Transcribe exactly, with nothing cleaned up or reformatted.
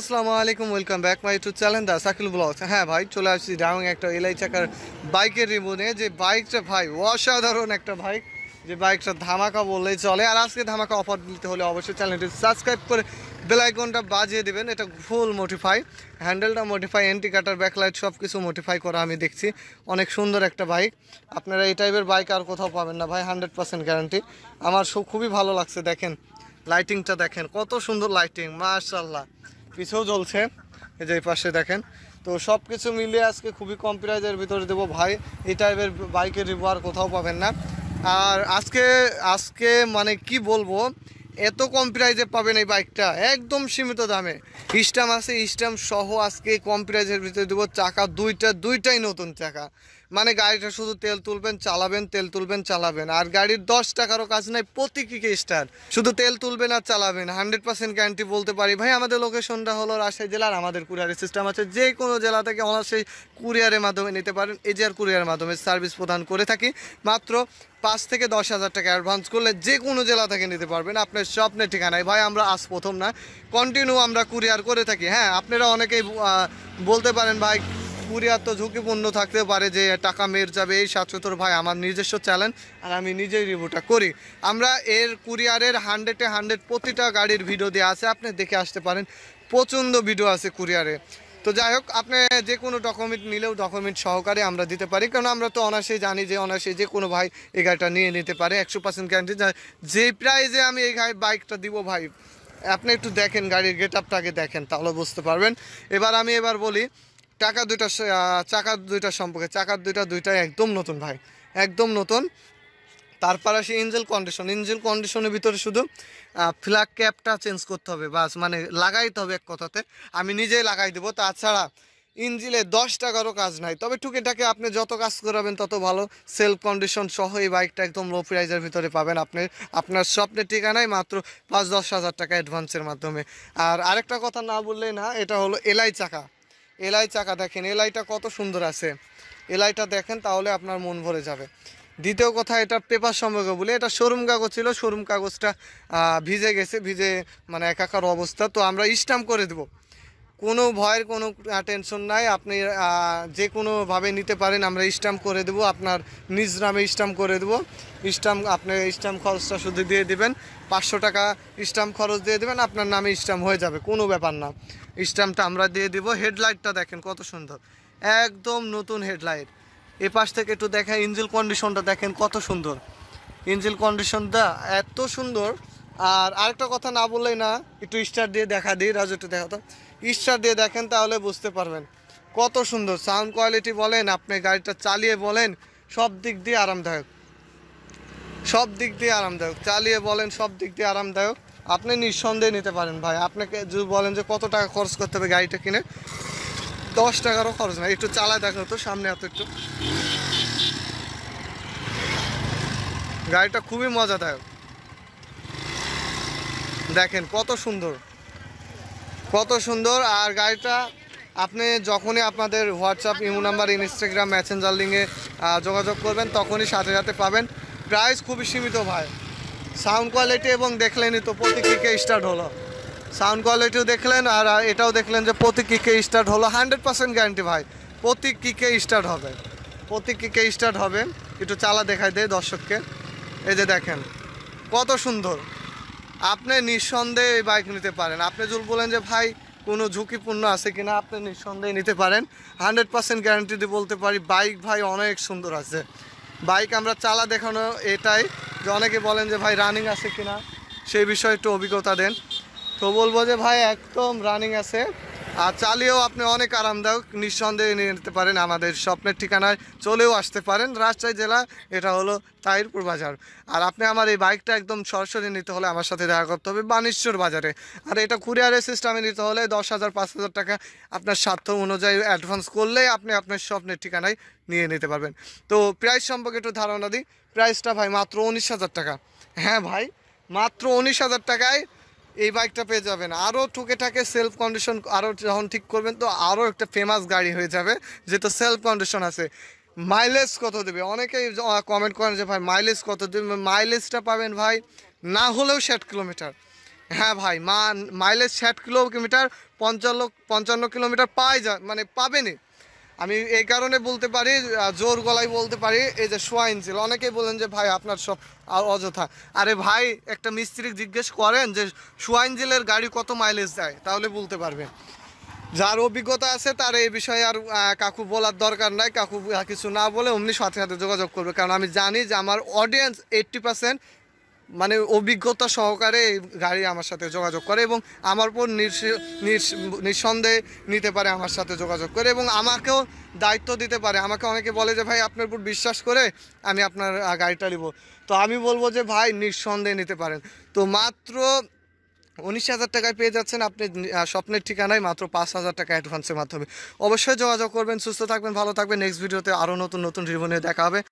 আসসালামু আলাইকুম, welcome back my YouTube channel the Shakil blogs. হ্যাঁ ভাই, চলে আসছি ডাউন একটা এলাই চাকার বাইকের রিভিউ নিয়ে। যে বাইকটা ভাই অসাধারণ একটা বাইক, যে বাইকটা ধামাকা বললেই চলে। আর আজকে ধামাকা অফার দিতে হলে অবশ্যই চ্যানেলটি সাবস্ক্রাইব করে বেল আইকনটা বাজিয়ে দেবেন। এটা ফুল মডিফাই, হ্যান্ডেলটা মডিফাই, এন্টি কাটার, ব্যাকলাইট সব কিছু মডিফাই করা আমি দেখছি। অনেক সুন্দর একটা বাইক, আপনারা এই টাইপের বাইক আর কোথাও পাবেন না ভাই, হান্ড্রেড পার্সেন্ট গ্যারান্টি। আমার সব খুবই ভালো লাগছে। দেখেন লাইটিংটা, দেখেন কত সুন্দর লাইটিং, মাশাআল্লাহ। পিছেও জ্বলছে, এই যে এই পাশে দেখেন। তো সব কিছু মিলিয়ে আজকে খুবই কম প্রাইজের ভিতরে দেবো ভাই। এই টাইপের বাইকের রিভিউ আর কোথাও পাবেন না। আর আজকে আজকে মানে কি বলবো, এত কম প্রাইজে পাবেন এই বাইকটা একদম সীমিত দামে। স্টাম আছে, স্টাম সহ আজকে কম প্রাইজের ভিতরে দেবো। চাকা দুইটা, দুইটাই নতুন চাকা। মানে গাড়িটা শুধু তেল তুলবেন চালাবেন, তেল তুলবেন চালাবেন। আর গাড়ির দশ টাকারও কাজ নাই, প্রতি কিকে স্টার, শুধু তেল তুলবেন আর চালাবেন। হান্ড্রেড পার্সেন্ট গ্যারান্টি বলতে পারি ভাই। আমাদের লোকেশনটা হলো রাজশাহী জেলার। আমাদের কুরিয়ারের সিস্টেম আছে, যে কোনো জেলা থেকে অনায়াসেই কুরিয়ারের মাধ্যমে নিতে পারেন। এজিআর কুরিয়ারের মাধ্যমে সার্ভিস প্রদান করে থাকি। মাত্র পাঁচ থেকে দশ হাজার টাকা অ্যাডভান্স করলে যে কোনো জেলা থেকে নিতে পারবেন আপনার স্বপ্নের ঠিকানায়। ভাই আমরা আজ প্রথম না, কন্টিনিউ আমরা কুরিয়ার করে থাকি। হ্যাঁ, আপনারা অনেকেই বলতে পারেন ভাই কুরিয়ার তো ঝুঁকিপূর্ণ থাকতে পারে, যে টাকা মেরে যাবে এই সাতশোতর। ভাই আমার নিজস্ব চ্যানেল আর আমি নিজেই রিভিউটা করি। আমরা এর কুরিয়ারের হান্ড্রেডে হান্ড্রেড প্রতিটা গাড়ির ভিডিও দেওয়া আছে, আপনি দেখে আসতে পারেন। প্রচণ্ড ভিডিও আছে কুরিয়ারে। তো যাই হোক, আপনি যে কোনো ডকুমেন্ট নিলেও ডকুমেন্ট সহকারে আমরা দিতে পারি, কারণ আমরা তো অনায়াসেই জানি যে অনায়াসে যে কোনো ভাই এই গাড়িটা নিয়ে নিতে পারে। একশো পার্সেন্ট গ্যারান্টি। যে প্রাইজে আমি এই গাড়ি বাইকটা দিব ভাই, আপনি একটু দেখেন গাড়ির গেট আপটাকে দেখেন, তাহলে বুঝতে পারবেন। এবার আমি এবার বলি টাকা দুইটা, চাকার দুইটা সম্পর্কে। চাকার দুইটা দুইটাই একদম নতুন ভাই, একদম নতুন। তারপর আসি ইঞ্জিন কন্ডিশন। ইঞ্জিন কন্ডিশনের ভিতরে শুধু ফ্ল্যাগ ক্যাপটা চেঞ্জ করতে হবে, বাস, মানে লাগাইতে হবে এক কথাতে। আমি নিজেই লাগাই দেবো। তাছাড়া ইঞ্জিনে দশ টাকারও কাজ নাই, তবে টুকিটাকে আপনি যত কাজ করাবেন তত ভালো। সেলফ কন্ডিশন সহ এই বাইকটা একদম লো প্রাইজের ভিতরে পাবেন আপনি আপনার স্বপ্নের ঠিকানায়, মাত্র পাঁচ দশ হাজার টাকা অ্যাডভান্সের মাধ্যমে। আর আরেকটা কথা না বললেই না, এটা হলো এলাই চাকা। এলাই চাকা দেখেন, এলাইটা কত সুন্দর আছে। এলাইটা দেখেন, তাহলে আপনার মন ভরে যাবে। দ্বিতীয় কথা, এটা পেপার সম্পর্কে বলি। এটা শোরুম কাগজ ছিল, শোরুম কাগজটা ভিজে গেছে, ভিজে মানে একাকার অবস্থা। তো আমরা স্ট্যাম্প করে দেবো, কোনো ভয়ের কোনো টেনশন নাই। আপনি যে কোনোভাবে নিতে পারেন, আমরা স্ট্যাম্প করে দেবো। আপনার নিজ নামে স্ট্যাম্প করে দেবো। স্ট্যাম্প আপনি স্ট্যাম্প খরচটা শুধু দিয়ে দেবেন, পাঁচশো টাকা স্ট্যাম্প খরচ দিয়ে দেবেন, আপনার নামে স্ট্যাম্প হয়ে যাবে, কোনো ব্যাপার না। স্ট্যাম্পটা আমরা দিয়ে দেবো। হেডলাইটটা দেখেন কত সুন্দর, একদম নতুন হেডলাইট। এ পাশ থেকে একটু দেখেন ইঞ্জিন কন্ডিশনটা, দেখেন কত সুন্দর ইঞ্জিন কন্ডিশনটা, এত সুন্দর। আর আরেকটা কথা না বললেই না, একটু স্টার দিয়ে দেখা দিই, রাজু একটু দেখাতো। স্টার দিয়ে দেখেন, তাহলে বুঝতে পারবেন কত সুন্দর সাউন্ড কোয়ালিটি বলেন, আপনি গাড়িটা চালিয়ে বলেন, সব দিক দিয়ে আরামদায়ক, সব দিক দিয়ে আরামদায়ক। চালিয়ে বলেন, সব দিক দিয়ে আরামদায়ক। আপনি নিঃসন্দেহে নিতে পারেন ভাই। আপনাকে যদি বলেন যে কত টাকা খরচ করতে হবে গাড়িটা কিনে, দশ টাকারও খরচ না। একটু চালায় দেখো তো, সামনে এত একটু, গাড়িটা খুবই মজাদায়ক। দেখেন কত সুন্দর, কত সুন্দর। আর গাড়িটা আপনি যখনই আপনাদের WhatsApp, imo number, Instagram, messenger লিঙ্কে যোগাযোগ করবেন, তখনই সাথে সাথে পাবেন। প্রাইস খুবই সীমিত ভাই। সাউন্ড কোয়ালিটি এবং দেখলেনই তো প্রতি কিকে স্টার্ট হলো। সাউন্ড কোয়ালিটিও দেখলেন, আর এটাও দেখলেন যে প্রতি কিকে স্টার্ট হলো। হান্ড্রেড পার্সেন্ট গ্যারান্টি ভাই, প্রতি কিকে স্টার্ট হবে, প্রতি কিকে স্টার্ট হবে। একটু চালা দেখাই দেয় দর্শককে। এই যে দেখেন কত সুন্দর। আপনি নিঃসন্দেহে এই বাইক নিতে পারেন। আপনি যদি বলেন যে ভাই কোনো ঝুঁকিপূর্ণ আছে কিনা, আপনি নিঃসন্দেহে নিতে পারেন। হান্ড্রেড পার্সেন্ট গ্যারান্টি দিয়ে বলতে পারি, বাইক ভাই অনেক সুন্দর আছে। বাইক আমরা চালা দেখানো এটাই, যে অনেকে বলেন যে ভাই রানিং আছে কিনা, সেই বিষয়ে একটু অভিজ্ঞতা দেন। তো বলবো যে ভাই একদম রানিং আছে, আর চালিয়েও আপনি অনেক আরামদায়ক, নিঃসন্দেহে নিয়ে নিতে পারেন। আমাদের স্বপ্নের ঠিকানায় চলেও আসতে পারেন, রাজশাহী জেলা, এটা হলো তাহিরপুর বাজার। আর আপনি আমার এই বাইকটা একদম সরাসরি নিতে হলে আমার সাথে দেখা করতে হবে বানেশ্বর বাজারে। আর এটা কুরিয়ারের সিস্টেমে নিতে হলে দশ হাজার পাঁচ হাজার টাকা আপনার স্বার্থ অনুযায়ী অ্যাডভান্স করলেই আপনি আপনার স্বপ্নের ঠিকানায় নিয়ে নিতে পারবেন। তো প্রাইস সম্পর্কে একটু ধারণা দিই। প্রাইসটা ভাই মাত্র উনিশ হাজার টাকা। হ্যাঁ ভাই, মাত্র উনিশ হাজার টাকায় এই বাইকটা পেয়ে যাবেন। আরও টুকেটাকে সেলফ কন্ডিশন আরও যখন ঠিক করবেন, তো আরও একটা ফেমাস গাড়ি হয়ে যাবে, যেহেতু সেলফ কন্ডিশন আছে। মাইলেজ কত দেবে, অনেকেই কমেন্ট করেন যে ভাই মাইলেজ কত দেবে। মাইলেজটা পাবেন ভাই না হলেও ষাট কিলোমিটার, হ্যাঁ ভাই, মা মাইলেজ ষাট কিলোমিটার, পঞ্চান্ন পঞ্চান্ন কিলোমিটার পাই যা মানে পাবেনি। আমি এই কারণে বলতে পারি, আহ, জোর গলায় বলতে পারি, এই যে সোয়া ইঞ্চিল। অনেকেই বলেন যে ভাই আপনার সব আ- অযথা। আরে ভাই, একটা মিস্ত্রি জিজ্ঞেস করেন যে সোয়া ইঞ্চিলের গাড়ি কত মাইলেজ দেয়, তাহলে বলতে পারবেন। যার অভিজ্ঞতা আছে তার এই বিষয়ে আর আহ, কাকু বলার দরকার নাই। কাকু আহ, কিছু না বলে অমনি সাথে সাথে যোগাযোগ করবে, কারণ আমি জানি যে আমার অডিয়েন্স এইট্টি পার্সেন্ট মানে অভিজ্ঞতা সহকারে এই গাড়ি আমার সাথে যোগাযোগ করে এবং আমার উপর নির্স- নির্স- নিঃসন্দেহে নিতে পারে আমার সাথে যোগাযোগ করে, এবং আমাকেও দায়িত্ব দিতে পারে। আমাকে অনেকে বলে যে ভাই আপনার উপর বিশ্বাস করে আমি আপনার আহ, গাড়িটা নিব। তো আমি বলবো যে ভাই নিঃসন্দেহে নিতে পারেন। তো মাত্র উনিশ হাজার টাকায় পেয়ে যাচ্ছেন আপনি আহ, স্বপ্নের ঠিকানায় মাত্র পাঁচ হাজার টাকা অ্যাডভান্সের মাধ্যমে। অবশ্যই যোগাযোগ করবেন। সুস্থ থাকবেন, ভালো থাকবেন। নেক্সট ভিডিওতে আরও নতুন নতুন রিভিউ নিয়ে দেখা হবে।